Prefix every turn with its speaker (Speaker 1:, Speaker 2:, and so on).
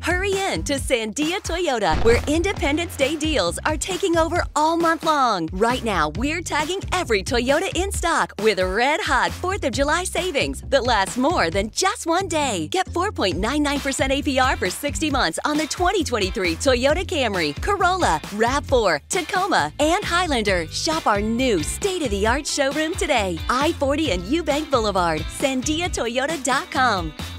Speaker 1: Hurry in to Sandia Toyota, where Independence Day deals are taking over all month long. Right now, we're tagging every Toyota in stock with red-hot 4th of July savings that last more than just one day. Get 4.99% APR for 60 months on the 2023 Toyota Camry, Corolla, RAV4, Tacoma, and Highlander. Shop our new state-of-the-art showroom today. I-40 and Eubank Boulevard, Sandia Toyota.com.